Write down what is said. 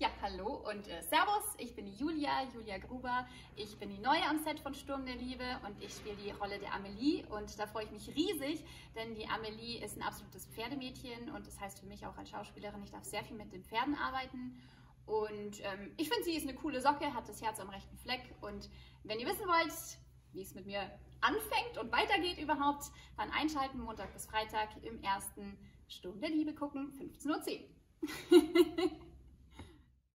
Ja, hallo und Servus, ich bin die Julia Gruber. Ich bin die Neue am Set von Sturm der Liebe und ich spiele die Rolle der Amelie und da freue ich mich riesig, denn die Amelie ist ein absolutes Pferdemädchen und das heißt für mich auch als Schauspielerin, ich darf sehr viel mit den Pferden arbeiten und ich finde, sie ist eine coole Socke, hat das Herz am rechten Fleck und wenn ihr wissen wollt, wie es mit mir anfängt und weitergeht überhaupt, dann einschalten, Montag bis Freitag im ersten Sturm der Liebe gucken, 15:10 Uhr.